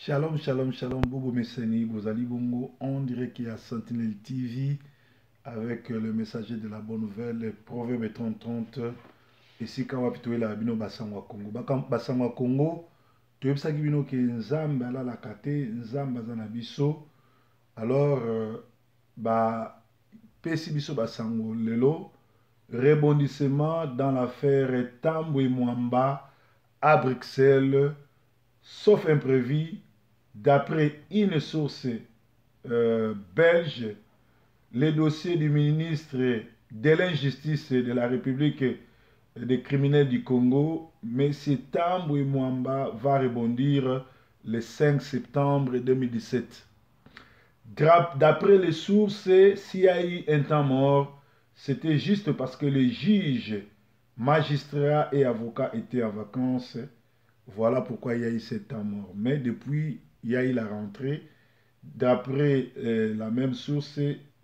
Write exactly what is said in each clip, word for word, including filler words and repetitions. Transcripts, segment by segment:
Shalom, shalom, shalom, Bobo Messeni, Bozali Bongo, on dirait qu'il y a Sentinelle T V avec le messager de la bonne nouvelle, Proverbe trente trente. Ici, quand on va plutôt la bino Basangwa Congo. Basangwa Congo, tu sais que bino qui Nzamba la la kate, Nzamba zanabiso. Alors, euh, bah, Pesi biso Basango lelo, rebondissement dans l'affaire Tambwe Mwamba à Bruxelles, sauf imprévu. D'après une source euh, belge, le dossier du ministre de l'injustice de la République des criminels du Congo, M. Tambwe Mwamba, va rebondir le cinq septembre deux mille dix-sept. D'après les sources, s'il y a eu un temps mort, c'était juste parce que les juges, magistrats et avocats étaient en vacances. Voilà pourquoi il y a eu ce temps mort. Mais depuis, il y a eu la rentrée. D'après euh, la même source,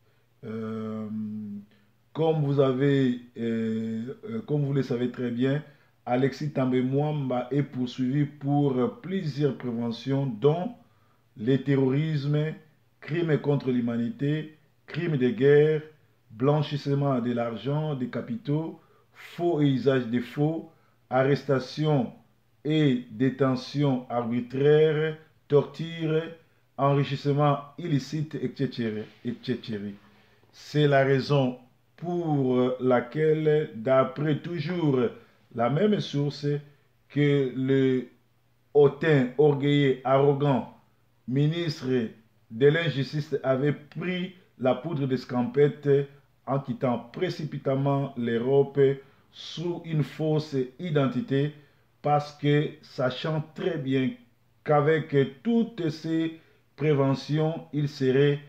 euh, comme vous avez, euh, euh, comme vous le savez très bien, Alexis Tambwe Mwamba est poursuivi pour plusieurs préventions, dont le terrorisme, crimes contre l'humanité, crimes de guerre, blanchissement de l'argent, des capitaux, faux et usage des faux, arrestation et détention arbitraire, torture, enrichissement illicite, et cetera et cetera. C'est la raison pour laquelle, d'après toujours la même source, que le hautain, orgueilleux, arrogant ministre de l'injustice avait pris la poudre d'escampette en quittant précipitamment l'Europe sous une fausse identité, parce que sachant très bien qu'avec toutes ces préventions, il serait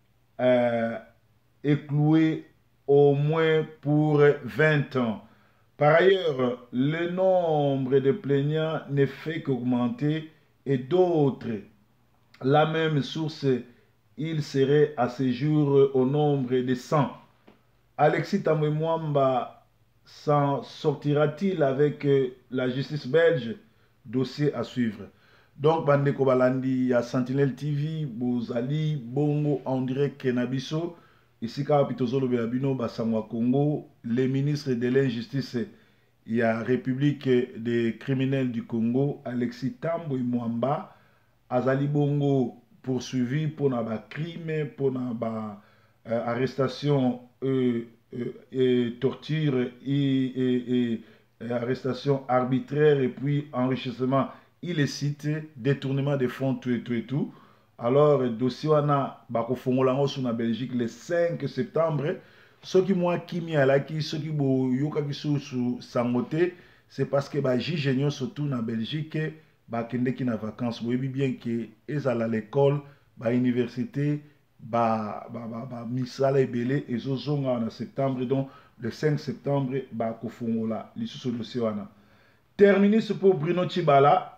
euh, écloué au moins pour vingt ans. Par ailleurs, le nombre de plaignants ne fait qu'augmenter et d'autres, la même source, il serait à ce jour au nombre de cent. Alexis Tambwe Mwamba s'en sortira-t-il avec la justice belge? Dossier à suivre. Donc, Bandeko Balandi, à Sentinelle T V, Bozali, Bongo, en direct Kenabiso, ici, Kapitozolo Belabino, Basangwa Congo, les ministres de l'injustice, il y a République des criminels du Congo, Alexis Tambwe Mwamba, Azali Bongo, poursuivi pour un crime, pour une euh, arrestation et, et, et torture et, et, et, et arrestation arbitraire et puis enrichissement illicite, détournement des fonds, tout et tout et tout. Alors, dossier wana bakofongolango sur la Belgique le cinq septembre. Ce qui moi qui m'y a qui ce qui bo yoka qui sous sous sangote, c'est parce que ba juge surtout na Belgique ba kende ki na vacances. Vous voyez bien que ils à l'école, ba université, ba ba ba, ba misala ebele et zozonga en septembre, donc le cinq septembre ba kofongola li sous dossier wana. Terminé ce pour Bruno Tshibala.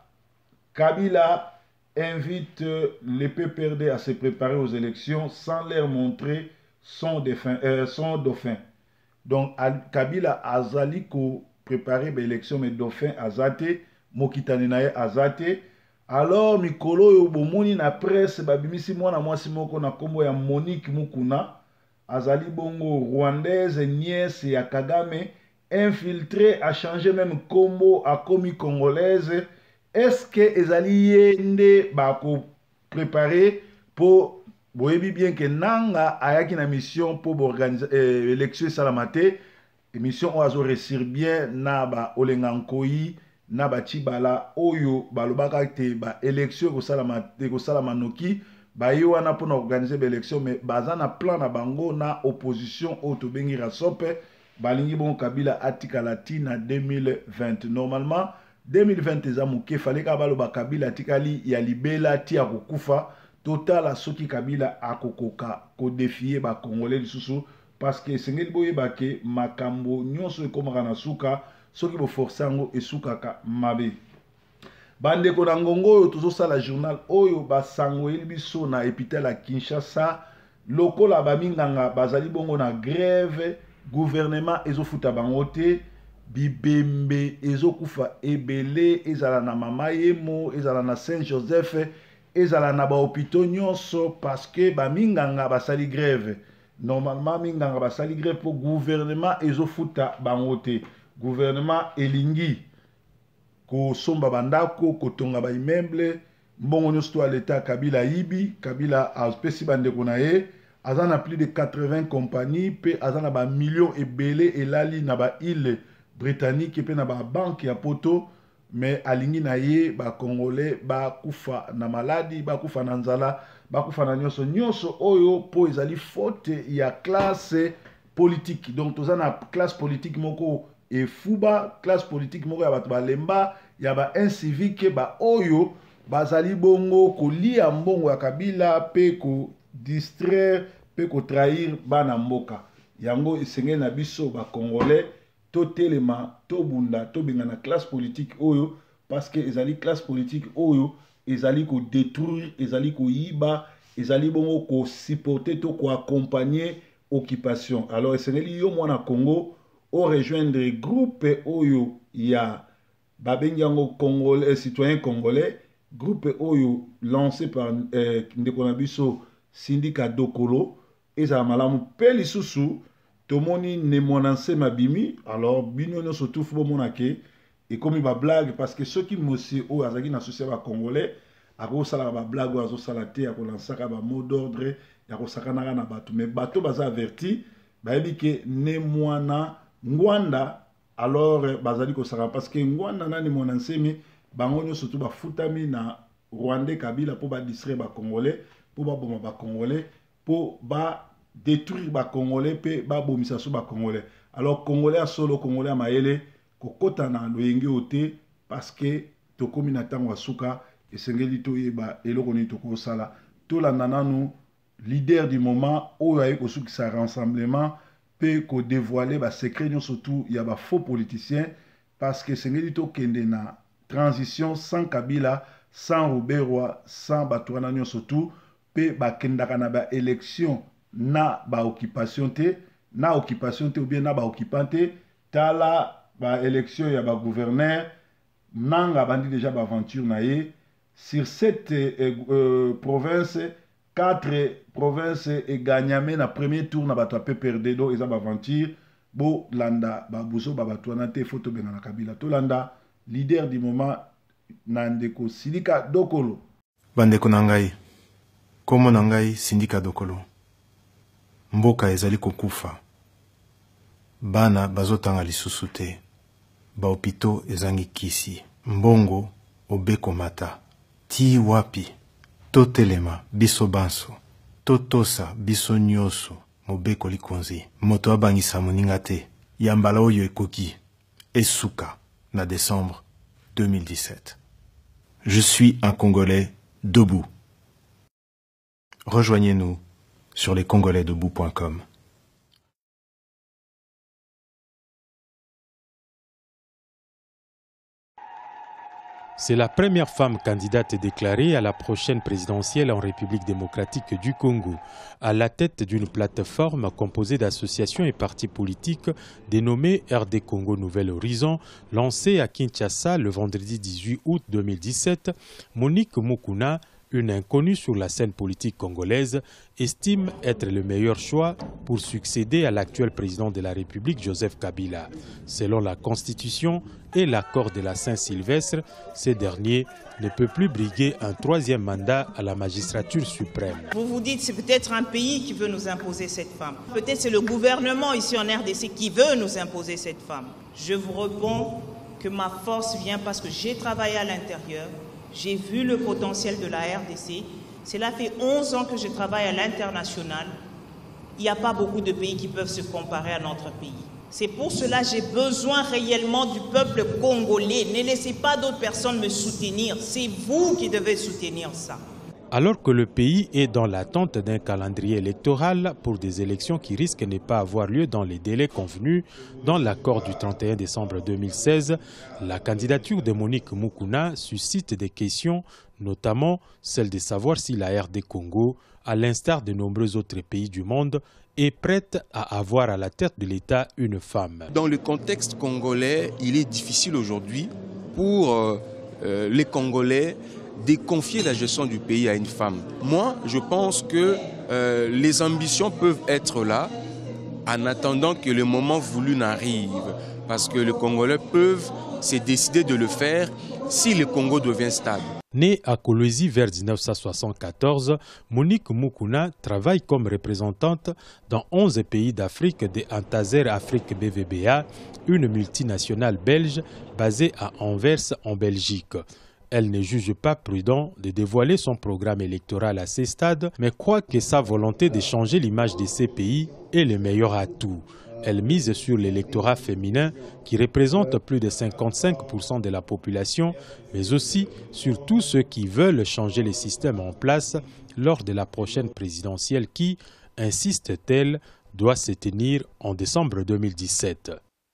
Kabila invite les P P R D à se préparer aux élections sans leur montrer son dauphin. Euh, son dauphin. Donc, Kabila azali ko préparer l'élection, mais dauphin azate, Mokitanenaye azate. Alors, Mikolo yo bomoni na presse, babimisi mwana mwasi moko na kombo ya Monique Mukuna, azali bongo rwandaise, nièce ya Kagame, infiltrée, a changé même kombo à komi congolaise. Est-ce que ezali yende bako préparer pour boyebi bien que nanga ayaki na mission pour organiser euh, élection salamate émission oazo réussir bien na ba olengankoi na ba Tshibala oyo balobaka te ba élection ko salamate ko salamanoki ba yo wana pour organiser ba élection, mais baza na plan na bango na opposition o to bengi rasope balingi bon Kabila atika latina deux mille vingt. Normalement deux mille vingt ezamuke fallait kabaloba Kabila tikali ya libela ti akokufa total a soki Kabila akokoka ko défier ba congolais lisusu, parce que sengeli boye bake makambo nyonso ekomaka na suka soki bo forcer ngo esukaka mabe. Bande ko na ngongo oyo tozosala journal oyo basango yeli biso na hôpital à Kinshasa, lokola baminganga bazali bongo na grève, gouvernement ezofuta bango te, bibembe ezokufa ebele, ezala na Mama Yemo, ezala na Saint Joseph, ezala na ba hôpitaux nyonso parce que ba minganga basali grève. Normalement minganga basali grève pour gouvernement ezofuta bango te. Gouvernement elingi ko somba bandako ko tonga ba immeuble mbongo nyonso to l'État Kabila ibi Kabila aspesi bandeko na ye azana plus de quatre-vingts compagnies pe azana ba millions ebele elali na ba île britannique pe na ba banque ya poto mais alingi na ye ba congolais ba kufa na maladi ba kufa na nzala ba kufa na nyonso nyonso oyo po ezali faute ya classe politique. Donc tozana classe politique moko et fuba classe politique moko ya bato balemba ya ba incivique ba oyo bazali bongo kolia mbongo ya Kabila pe ko distraire pe ko trahir bana mboka yango esengeli na biso ba congolais to telema to bunda to benga na classe politique oyo parce que ezali classe politique oyo ezali ko détruire ezali ko yiba ezali bongo ko supporter to ko accompagner occupation. Alors esengeli yo mwana Congo au rejoindre groupe oyo ya babengi yango congolais citoyens congolais groupe oyo lancé par euh, Ndekonabiso syndicat Dokolo ezala malamu pe lisusu tomoni ne monanse mabimi. Alors bino no surtout fo monake et comme ba blague parce que ceux qui mosi o azaki na société ba congolais ako sala ba blague azo sala te ako lansaka ba mot d'ordre ya ko sakana na bato mais bato baza averti ba yebi ke ne mwana ngwanda alors bazali ko saka parce que ngwanda nani monanse mi bango surtout ba futami na Rwandais Kabila pour ba distraire ba congolais pour ba boma ba congolais pour ba détruire ba congolais pe ba bomisa so ba congolais. Alors congolais solo congolais maele kokota na loyenge ote parce que tokomi na tango asuka esengeli to yeba eloko ni toko sala to la nananu leader du moment oyo aye kosuki sa rassemblement pe ko dévoiler ba secret nyonso surtout ya ba faux politiciens parce que esengeli to kende na transition sans Kabila, sans Robert Roy, sans Batouana Nyon surtout, pe ba kendaka na ba élection na ba occupation te, na occupation te ou bien na ba occupante, tala ba élection ya ba gouverneur, nanga bandi déjà ba aventure na ye, sur cette euh, euh, province, quatre provinces et gagname na premier tour na bato pe perdre do eza ba aventure, bo landa ba buso ba Batouana te photo benga na Kabila, to landa leader du moment Nandeko Sindika Dokolo. Bandeko nangai, komo nangai Sindika Dokolo. Mboka ezali kokufa. Bana bazotanga lisusu te. Ba hopito ezangi kisi. Mbongo obeko mata. Ti wapi. Totelema biso banso. Totosa biso nyoso mobeko likonzi. Moto abangisa moninga te. Yambala oyo ekoki. Esuka. Na décembre deux mille dix-sept. Je suis un Congolais debout. Rejoignez-nous sur les congolais debout point com. C'est la première femme candidate déclarée à la prochaine présidentielle en République démocratique du Congo, à la tête d'une plateforme composée d'associations et partis politiques dénommée R D Congo Nouvel Horizon, lancée à Kinshasa le vendredi dix-huit août deux mille dix-sept. Monique Mukuna, une inconnue sur la scène politique congolaise, estime être le meilleur choix pour succéder à l'actuel président de la République, Joseph Kabila. Selon la Constitution et l'accord de la Saint-Sylvestre, ce dernier ne peut plus briguer un troisième mandat à la magistrature suprême. Vous vous dites c'est peut-être un pays qui veut nous imposer cette femme. Peut-être c'est le gouvernement ici en R D C qui veut nous imposer cette femme. Je vous réponds que ma force vient parce que j'ai travaillé à l'intérieur. J'ai vu le potentiel de la R D C. Cela fait onze ans que je travaille à l'international. Il n'y a pas beaucoup de pays qui peuvent se comparer à notre pays. C'est pour cela que j'ai besoin réellement du peuple congolais. Ne laissez pas d'autres personnes me soutenir. C'est vous qui devez soutenir ça. Alors que le pays est dans l'attente d'un calendrier électoral pour des élections qui risquent de ne pas avoir lieu dans les délais convenus dans l'accord du trente et un décembre deux mille seize, la candidature de Monique Mukuna suscite des questions, notamment celle de savoir si la R D Congo, à l'instar de nombreux autres pays du monde, est prête à avoir à la tête de l'État une femme. Dans le contexte congolais, il est difficile aujourd'hui pour euh, euh, les Congolais de confier la gestion du pays à une femme. Moi, je pense que euh, les ambitions peuvent être là en attendant que le moment voulu n'arrive. Parce que les Congolais peuvent se décider de le faire si le Congo devient stable. Née à Kolwezi vers mille neuf cent soixante-quatorze, Monique Mukuna travaille comme représentante dans onze pays d'Afrique de Antazer Afrique B V B A, une multinationale belge basée à Anvers en Belgique. Elle ne juge pas prudent de dévoiler son programme électoral à ces stades, mais croit que sa volonté de changer l'image de ces pays est le meilleur atout. Elle mise sur l'électorat féminin qui représente plus de cinquante-cinq pour cent de la population, mais aussi sur tous ceux qui veulent changer le système en place lors de la prochaine présidentielle qui, insiste-t-elle, doit se tenir en décembre deux mille dix-sept.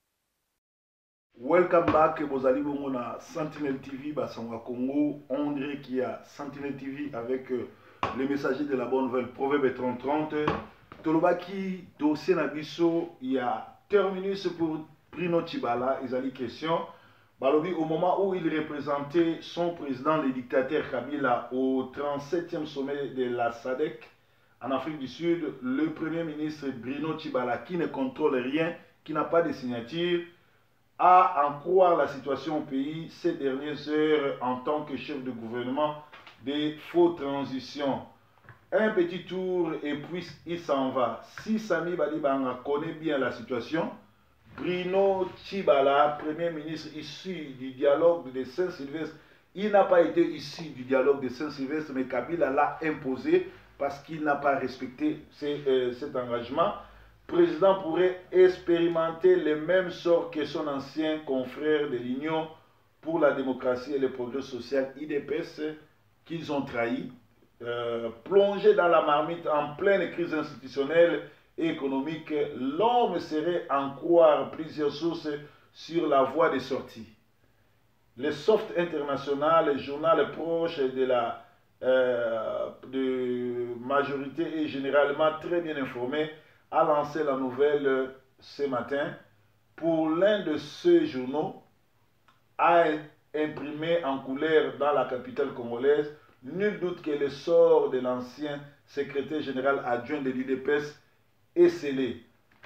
Welcome back, Bozali Bongo na Sentinelle T V, Bassangwa Congo. On dirait qu'il y a Sentinelle T V avec euh, les messagers de la bonne nouvelle, Proverbe trente trente. Tolobaki, dossier Nabiso, il y a terminus pour Bruno Tshibala, ils ont des questions. Balobi, au moment où il représentait son président, le dictateur Kabila, au trente-septième sommet de la S A D C en Afrique du Sud, le premier ministre Bruno Tshibala, qui ne contrôle rien, qui n'a pas de signature, a en croire la situation au pays ces dernières heures en tant que chef de gouvernement des faux transitions. Un petit tour et puis il s'en va. Si Sami Badibanga connaît bien la situation, Bruno Tshibala, premier ministre issu du dialogue de Saint-Sylvestre, il n'a pas été issu du dialogue de Saint-Sylvestre, mais Kabila l'a imposé parce qu'il n'a pas respecté ces, euh, cet engagement. Le président pourrait expérimenter le même sort que son ancien confrère de l'Union pour la démocratie et le progrès social, I D P S, qu'ils ont trahi. Euh, plongé dans la marmite en pleine crise institutionnelle et économique, l'homme serait en croire plusieurs sources sur la voie de sortie. Le Soft International, le journal proche de la euh, de majorité et généralement très bien informé, a lancé la nouvelle ce matin. Pour l'un de ces journaux, a imprimé en couleur dans la capitale congolaise, nul doute que le sort de l'ancien secrétaire général adjoint de l'U D P S est scellé.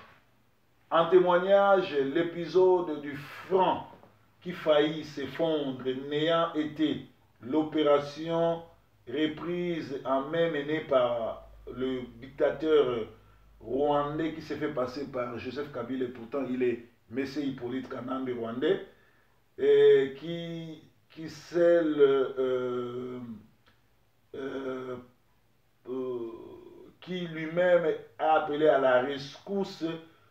En témoignage, l'épisode du franc qui faillit s'effondre n'ayant été l'opération reprise en main menée par le dictateur rwandais qui s'est fait passer par Joseph Kabila, et pourtant il est Messé Hippolyte Kanambe rwandais, et qui, qui scelle euh, Euh, euh, qui lui-même a appelé à la rescousse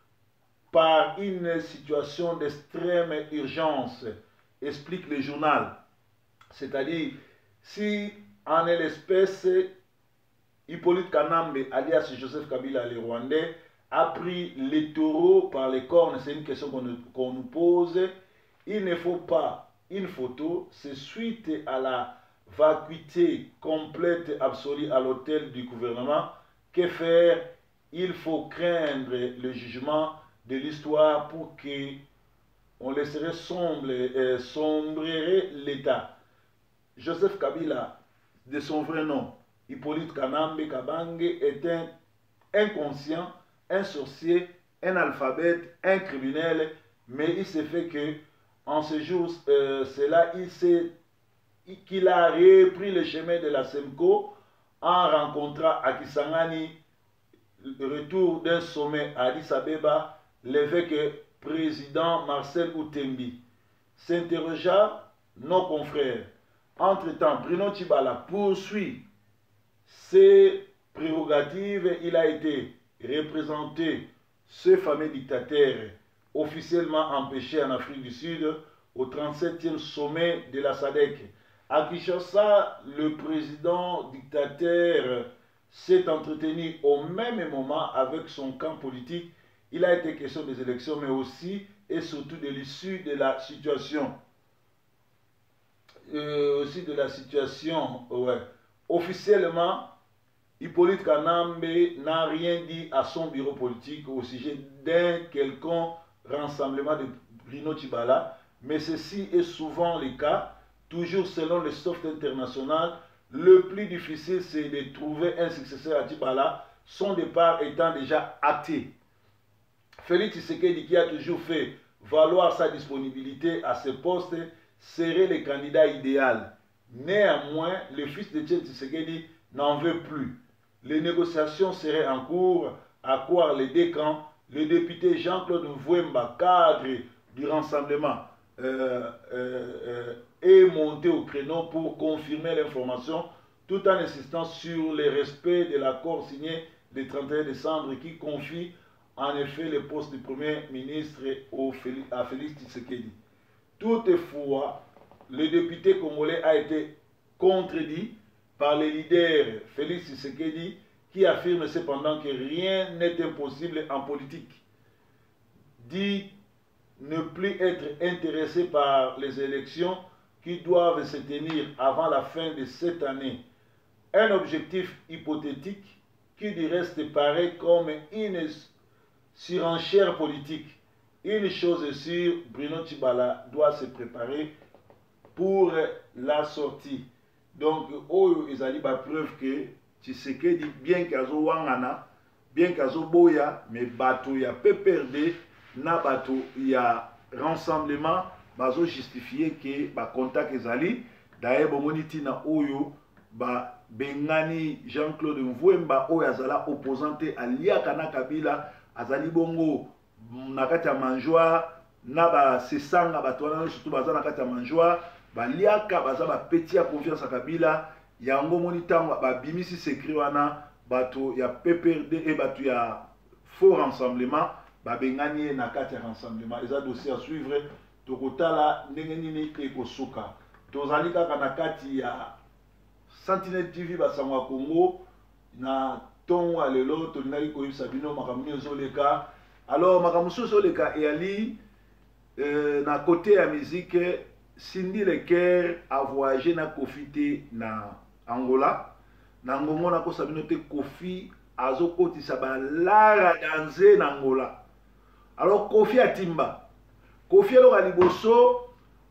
par une situation d'extrême urgence, explique le journal. C'est-à-dire, si en l'espèce, Hippolyte Kanambe, alias Joseph Kabila, le Rwandais, a pris les taureaux par les cornes, c'est une question qu'on qu'on nous pose, il ne faut pas une photo, c'est suite à la vacuité complète absolue à l'hôtel du gouvernement. Que faire? Il faut craindre le jugement de l'histoire pour qu'on laisserait sombrer, euh, sombrerait l'État. Joseph Kabila, de son vrai nom, Hippolyte Kanambe Kabange, est un inconscient, un sorcier, un alphabète, un criminel, mais il s'est fait que en ce jour, euh, c'est là il s'est qu'il a repris le chemin de la SEMCO en rencontrant à Kisangani, le retour d'un sommet à Addis Abeba, l'évêque président Marcel Outembi. S'interrogea nos confrères. Entre-temps, Bruno Tshibala poursuit ses prérogatives. Il a été représenté, ce fameux dictateur officiellement empêché en Afrique du Sud, au trente-septième sommet de la S A D C. À Kinshasa, le président dictateur s'est entretenu au même moment avec son camp politique. Il a été question des élections, mais aussi et surtout de l'issue de la situation. Euh, aussi de la situation, ouais. Officiellement, Hippolyte Kanambe n'a rien dit à son bureau politique au sujet d'un quelconque rassemblement de Bruno Tshibala, mais ceci est souvent le cas. toujours selon le soft international, le plus difficile c'est de trouver un successeur à Tibala, son départ étant déjà acté. Félix Tshisekedi, qui a toujours fait valoir sa disponibilité à ce poste, serait le candidat idéal. Néanmoins, le fils de Etienne Tshisekedi n'en veut plus. Les négociations seraient en cours, à croire les deux camps. Le député Jean-Claude Mvouemba, cadre du rassemblement, euh, euh, euh, est monté au créneau pour confirmer l'information, tout en insistant sur le respect de l'accord signé le trente et un décembre qui confie en effet le poste du Premier ministre au Félix, à Félix Tshisekedi. Toutefois, le député congolais a été contredit par le leader Félix Tshisekedi, qui affirme cependant que rien n'est impossible en politique. Dit ne plus être intéressé par les élections qui doivent se tenir avant la fin de cette année. Un objectif hypothétique qui du reste paraît comme une surenchère politique. Une chose sûre, Bruno Tshibala doit se préparer pour la sortie. Donc, oh, ils ont la preuve que Tshisekedi, bien qu'azo wangana, bien qu'azo boya, mais bateau ya P P R D, na bateau ya rassemblement, bazo justifier que ba contact ezali, d'ailleurs bomoniti na oyo ba bengani Jean-Claude Mvouemba oyo azala opposante aliaka na Kabila, azali bongo nakati ya manjoa na ba sesanga bato wana surtout baza nakati ya manjoa baliaka baza ba petit ya confiance à Kabila yango moni tango ba bimisi secret wana bato ya P P R D et bato ya faux rassemblement ba bengani nakati ya rassemblement eza dossier à suivre tokotala ndenge nini ekosuka tozali kaka nakati ya Sentinelle T V basangwa Congo na ton alelo tolinaki koyebisa bino makambo ezoleka. Alors makambo ezoleka eyali euh, na côté ya musique Cindy Leker a voyagé na Kofi te na Angola na ngongo na kosa bino te Kofi azokotisa balara danse na Angola. Alors Kofi atimba Kofi aloka liboso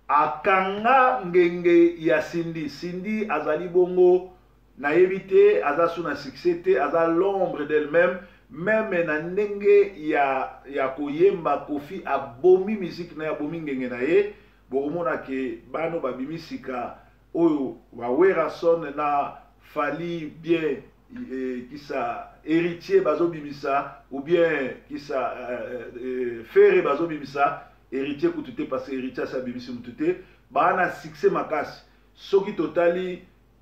akanga ngenge ya Cindy. Cindy azali bongo na évité aza na succès te aza l'ombre d'elle-même même na ndenge ya ya koyemba Kofi abomi musique na ya bomi ngenge na ye bokomona ke bano babimisika oyo wawera son na fali bien eh, kisa héritier bazo bimisa ou bien kisa euh, euh, ferre bazo bimisa héritier kutute parce que héritier sa bimisi mutute bana succès makasi soki totali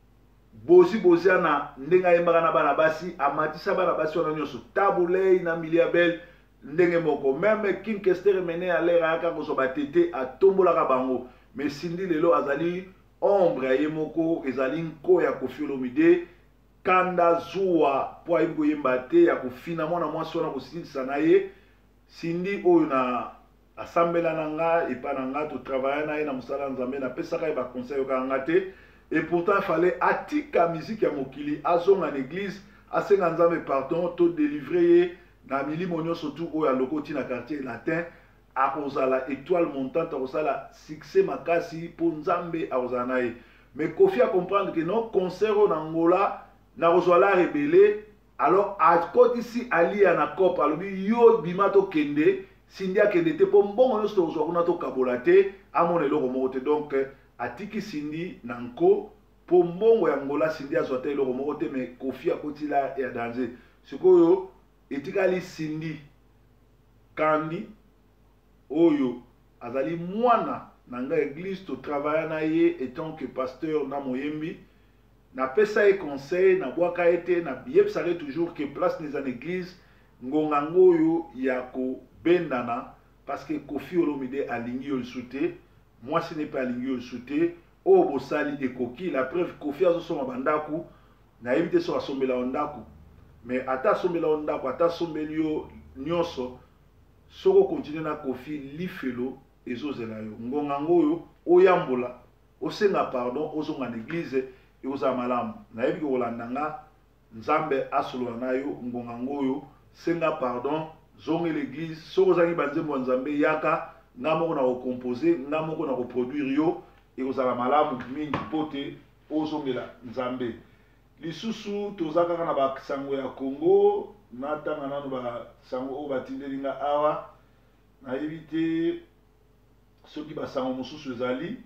bosi bosi na ndenga yembaka na bana basi amatisa bana basi wana nyoso tabulei na miliabel ndenge moko même King Kester mené à l'air aka ko so batete atombola ka bango mais Cindy lelo azali ombre ya yemoko ezali nko ya Koffi Olomide kanda zuwa po ayibo yemba te ya kofina mwana mwasi wana kosilisa na ye Cindy oyo na asambela na nga epa na nga to travailler na ye na musala nzambe na pesaka ba conseil ka nga te. Et pourtant, il fallait atika musique ya mokili, azong en église, asenga nzambe pardon, to délivrer na mili monyo surtout au lokoti na quartier latin, a kozala étoile montante, a kozala succès makasi pour nzambe a kozanaye. Mais Kofi a comprendre que non concert en Angola na kozala rebelle, alors à côté ici ali na cop alobi yo bimato kende, Cindy kende te po mbongo no sto kozwa kuna to kabolate, amone loko mote donc atiki Cindy nanko po mbongo ya Angola Cindy azwata eloko moko te mais Kofi akotila ya danger sikoyo etikali Cindy kandi oyo azali mwana nanga église to travailler na ye étant que pasteur na moyembi na pesa e conseil na bwaka ete na biyebisaka toujours que place les en église ngonga ngoyo ya ko bendana parce que Koffi Olomide alingi yo soute. Moi, ce n'est pas l'ingénieur souté. Oh, Bossali et Koki. La preuve, Kofi a son bandaku. Na évité sur la ondaku. Mais à ta sombela ondaku, à ta sombelio nyoso. Soko continue na Kofi li felo et zozela yo. Ngongango yo, oyambola. Osenga pardon, ozonga l'église et oza malam. Na évité olandanga. Nzambe asolo na yo, ngongango yo. Senga pardon, zonge l'église. Soko zangi banze mo nzambe yaka. Nga moko na recomposer, nga moko na reproduire yo et aux alamalamu mingi pote ozongela nzambe lisusu tozaka na ba sango ya Congo natanga nanu ba sango o batindelinga awa na éviter ceux qui ba sango mususu ezali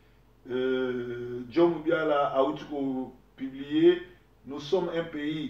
euh John Mubiala a publié nous sommes un pays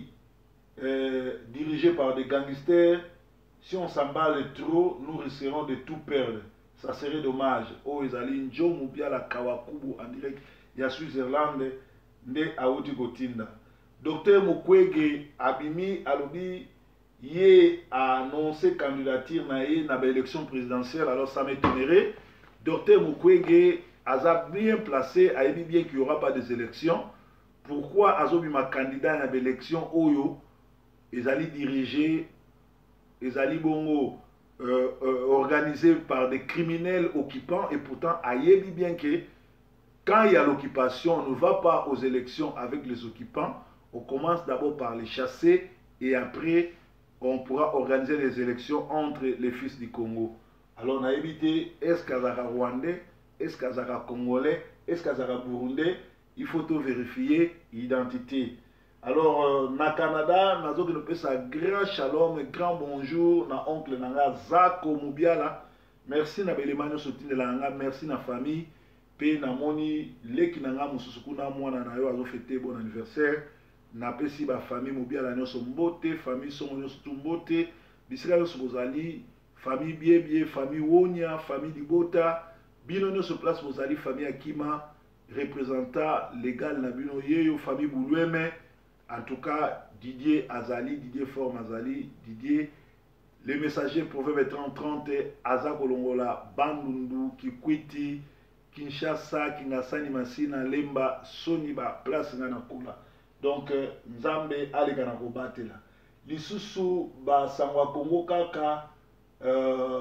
euh, dirigé par des gangsters. Si on s'emballe trop, nous risquerons de tout perdre. Ça serait dommage. Oh, ezali njo Mubiala Kawakubu en direct ya Switzerland nde auti kotinda. Docteur Mukwege Abimi alobi ye a annoncé candidature na ye na élection présidentielle, alors ça m'étonnerait. Docteur Mukwege a bien placé, a dit bien qu'il n'y aura pas des élections. Pourquoi Azobi ma candidat à l'élection Oyo, ils allaient diriger, ils allaient bongo euh, euh, organisés par des criminels occupants et pourtant Ayebi bien que quand il y a l'occupation, on ne va pas aux élections avec les occupants, on commence d'abord par les chasser et après on pourra organiser les élections entre les fils du Congo. Alors on a évité, est-ce qu'Azara Rwandais, est-ce qu'Azara Congolais, est-ce qu'Azara Burundais, il faut tout vérifier l'identité. Alors, euh, na Canada, nous avons un grand shalom, grand bonjour, na oncle Nanga Zako Mubiala. Merci na belemano soutien de la merci na famille. Pe na moni leki nanga mususuku na mwana na yo azo fêter bon anniversaire. Na pesi ba famille Mubiala nyoso mbote, famille somo nyoso tumbote. Bisika nyoso bozali, famille bien bien, famille Wonya, famille Dibota. Bino nyoso place bozali, famille Akima. Représentant légal Nabino Yeyo, famille Bouloueme, en tout cas Didier Azali, Didier Forme Azali, Didier, les messagers proverbe trente trente, Azak Olongola, Bandundu, Kikwiti, Kinshasa, Kingasani Masina, Lemba, Soniba, Place Nanakula. Donc, Nzambe, Alegana Robatela. Lisusu, Ba Sangwa Congo Kaka, euh,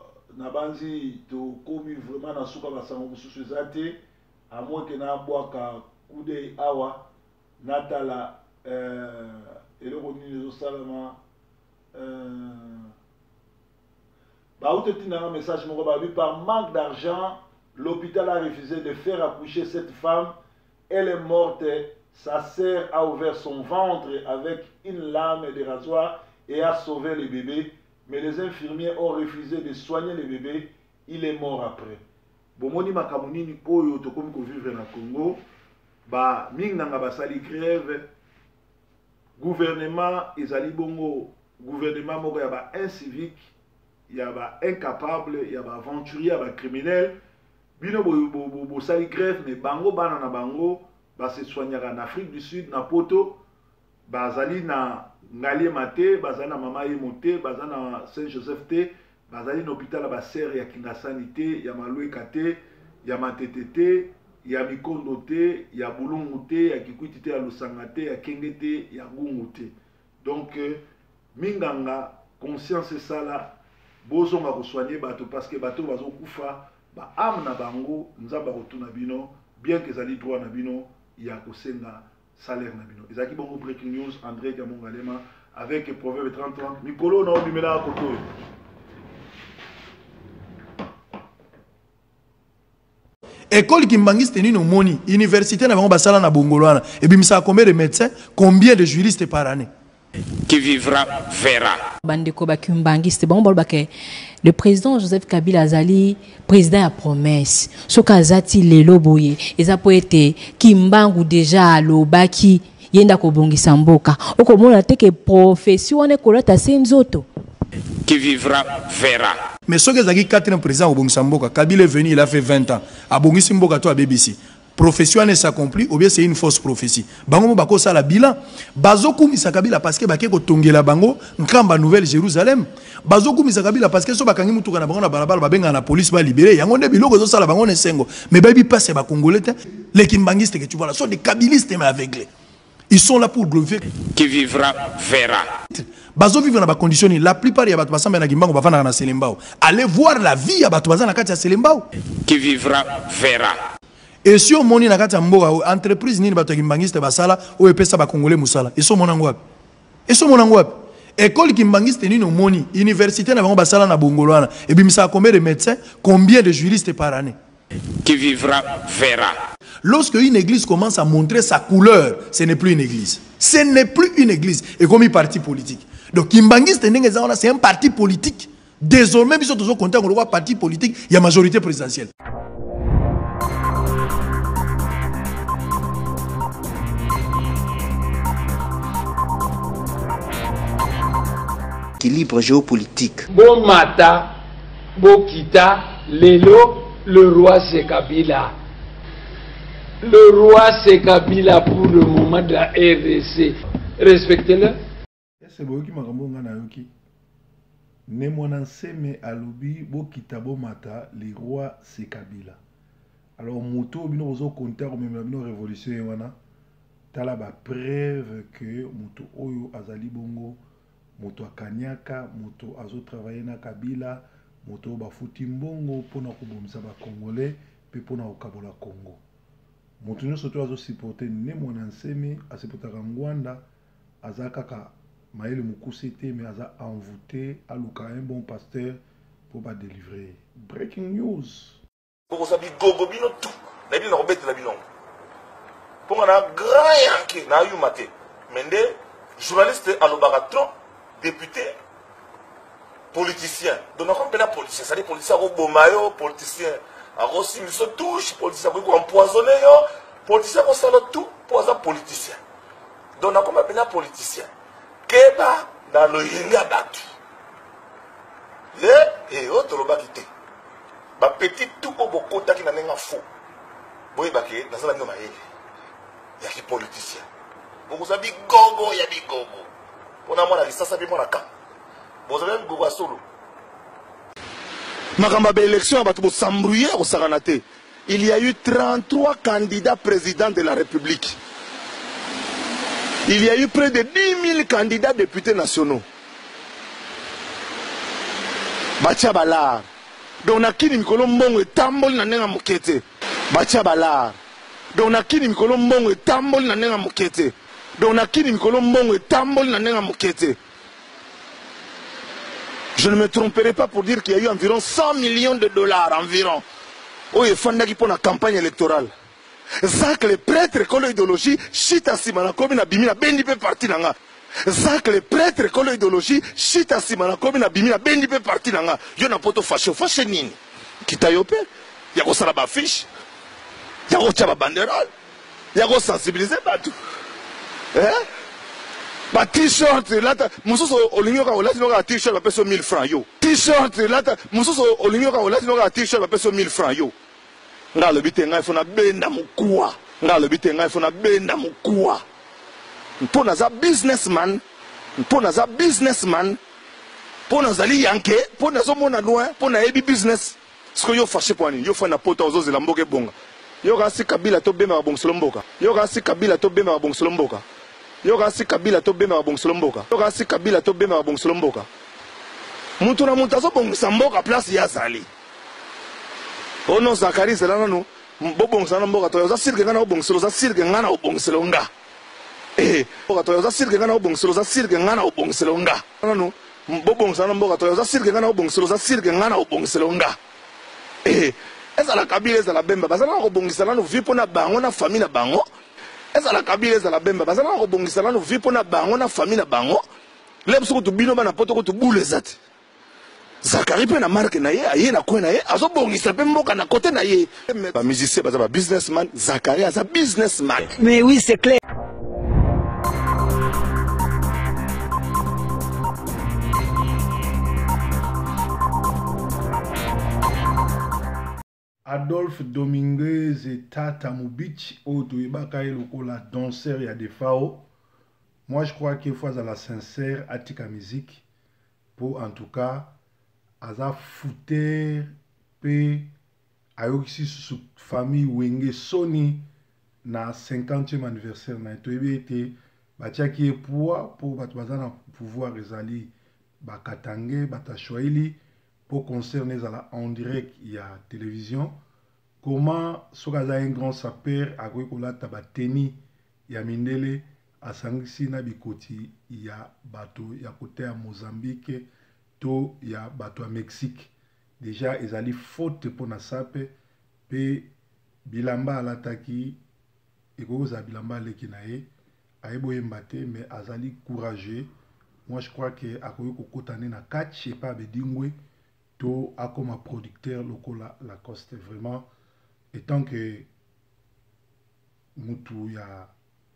Nabanzi, to komi vraiment na suka Ba Sangwa Mususu Zate. À moins que na boaka kude awa natala euh et le revenu de salama euh ba outetina un message mon ba par manque d'argent l'hôpital a refusé de faire accoucher cette femme. Elle est morte, sa sœur a ouvert son ventre avec une lame de rasoir et a sauvé le bébé, mais les infirmiers ont refusé de soigner le bébé. Il est mort après. Bomoni makamunini oyo tokomi ko vivre na Congo ba mingnanga basali grève gouvernement ezali bongo gouvernement moko ya ba incivique ya ba incapable ya ba aventurier ya ba criminel bino bo bo bo sali grève mais bango bana na bango ba se soignera en Afrique du Sud na poto bazali na ngalie mate bazana mama ye moté bazana Saint-Joseph te bazali na hôpital ba serre ya Kingasani te ya Maloueka te ya Matete te ya Mikondo te ya Bulungu te ya Kikwiti te ya Lusanga te ya Kenge te ya Gungu te. Donc euh, minganga conscience ça là bozonga ko soigner bato parce que bato bazo kufa ba am na bango nzamba rotuna bino bien que zali droit na bino ya ko senga salaire na bino. Ezaki bongo breaking news André Kamongalema avec proverbe trente trente Mikolo na obimela koto. École qui mbangiste ni no moni, université na bango basala na bongolwana. Et puis ça combien de médecins, combien de juristes par année? Qui vivra verra. Bandeko bakumbangiste bon bol bake. Le président Joseph Kabila Azali, président a promesse. Soka azati lelo boye, eza po ete kimbangu déjà lo baki yenda ko bongisa mboka. Oko mona teke profession ne kolata senzoto. Qui vivra verra. Mais ce que Zaki quatrième président au Bongsamboka, Kabila est venu, il a fait vingt ans. À Bongisimboka, toi à B B C. Profession n'est s'accomplit, ou bien c'est une fausse prophétie. Bango bako sa la bilan. Bazoku misa Kabila parce que bake ko tongela bango, nkamba Nouvelle Jérusalem. Bazoku misa Kabila parce que so bakangi mutuka na bango na balabala babenga na police ba libérer. Yango nde biloko zo sala bango ne sengo. Mais baby passe ba congolais, les kimbangistes que tu vois là sont des kabylistes mais aveuglés. Ils sont là pour glorifier. Qui vivra verra. Bazo vivre dans des conditions, la plupart des gens na Gimbango bafana na Selembao. Allez voir la vie à Batouazan na kati ya Selembao. Qui vivra verra. Et si on moni na kati ya Mboga entreprise ni bato kimbangiste basala o epesa ba congolais musala. Et so monango wapi? Et so monango wapi? École kimbangiste ni no moni, université na bango basala na bongolwana. Et puis ça combien de médecins, combien de juristes par année? Qui vivra, verra. Lorsque une église commence à montrer sa couleur, ce n'est plus une église. Ce n'est plus une église. Et comme un parti politique. Donc, Kimbangiste, c'est un parti politique. Désormais, ils sont toujours contents qu'on voit parti politique, il y a majorité présidentielle. Équilibre géopolitique. Bon mata, bon kita, lelo, le roi c'est Kabila. Le roi c'est Kabila pour le moment de la R D C. Respectez-le. C'est bon qui m'a ramené ne mwana nseme alobi bo kitabo mata le roi c'est Kabila. Alors moto bino ozo compter même bino révolution wana tala ba preuve que moto oyo azali bongo moto akanyaka moto azo travailler na Kabila moto ba futi mbongo pona kobomisa ba congolais pe pona kokabola Congo. Moto nyonso to azo supporter ne mwana nseme a supporter Rwanda azakaka Maël Moukoussete, mais a envoûté à Luka, un bon pasteur, pour pas délivrer. Breaking news. Pour ça, gogo bino tout. N'a dit non bête la bino. Pour un grand yanké, n'a eu maté. Mende, journaliste à l'obaratron, député, politicien. Donc on appelle la politicien. Ça dit politicien au bomayo, politicien. À Rossi, ils se touchent, politicien pour empoisonner, politicien pour ça tout, pour ça politicien. Donc on appelle la politicien. Keba dans le yenga batu. Le et autre le bakité. Ba petit tout au bokota qui n'a rien faux. Boy baké dans la noma yé. Ya qui politicien. Vous savez gogo ya bi gogo. On a moi la ça ça bi moi la ka. Vous savez gogo solo. Makamba ba élection ba to s'embrouiller au Saranate. Il y a eu trente-trois candidats présidents de la République. Il y a eu près de dix mille candidats députés nationaux. Bacha balar. Donc na kini mikolo mbongo etamboli na nenga mokete. Bacha balar. Donc na kini mikolo mbongo etamboli na nenga mokete. Donc na kini mikolo mbongo etamboli na nenga mokete. Je ne me tromperai pas pour dire qu'il y a eu environ cent millions de dollars environ. Oh, il faut pour la campagne électorale. Zak les prêtres école idéologie chita simana komi na bimina bendi pe parti nanga. Zak les prêtres école idéologie chita simana komi na bimina bendi pe parti nanga. Yo na poto fashion fashion nini. Kita yope. Ya ko sala ba fiche. Ya ko chaba banderole. Ya ko sensibiliser batu. Eh? Ba t-shirt là mususu olingo ka olati no ka t-shirt ba peso mille francs yo. T-shirt là mususu olingo ka olati no ka t-shirt ba peso mille francs yo. Nga le bite nga ifuna benda mukua. Nga le bite nga ifuna benda mukua. Mpona za businessman, mpona za businessman, mpona zali yanke, mpona zo mona loin, mpona ebi business. Sko yo fâché poani, yo fa na pota ozo la mboke bonga. Yo ga si Kabila to bema bongsolo mboka. Yo ga si Kabila to bema bongsolo mboka. Yo ga si Kabila to bema bongsolo mboka. Yo ga si Kabila to bema bongsolo mboka. Muntu na muntu azo bongisa mboka place ya zali. Oh non, Zakari, c'est là, non. Bobong, ça n'a pas de ça, c'est ngana obong, c'est ça, c'est ngana obong, c'est longa. Eh, ça, c'est ngana obong, c'est ça, c'est ngana obong, c'est longa. Non, non. Bobong, ça n'a pas de ça, c'est ngana obong, c'est ça, c'est ngana obong, c'est longa. Eh, est-ce la Kabila, est-ce la Bemba, parce que là, obong, c'est là, nous vivons pour na bango, na famille na bango. Est-ce la Kabila, est-ce la Bemba, parce que là, obong, c'est là, nous vivons pour na bango, na famille na bango. L'aime sur tu bino, na poto, tu boule zat. Zakari pe na marque na ye aye na kwe na ye azo bongisa pe mboka na côté na ye ba musicien ba za businessman Zakari as a businessman. Mais oui, c'est clair. Adolphe Dominguez et Tata Mubich auto ibaka lokola danseur ya defao. Moi je crois qu'il faut à la sincère atika musique pour en tout cas aza fouter pe ayoksi sous famille wenge Sony na cinquantième anniversaire na to ebete batiaki poa pour bato bazana pouvoir ezali bakatange batashwaili pour concerner la en direct il y a télévision comment sokaza un grand sapeur akokola tabateni ya mindele asangisi na bikoti ya bato ya côté ya Mozambique to ya bato à Mexique déjà ezali faute pour na sape pe bilamba alataki ekoza bilamba leki na ye ayeboye mbate mais azali courageux. Moi je crois que akoki kokotane na catch pas bedingwe to akoma producteur lokola Lacoste vraiment étant que mutu ya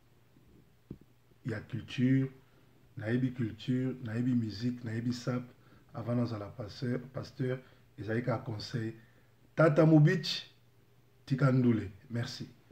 ya culture naebi culture naebi musique naebi sap avant dans la pasteur pasteur ezalika conseil Tata Mubich Tikandule. Merci.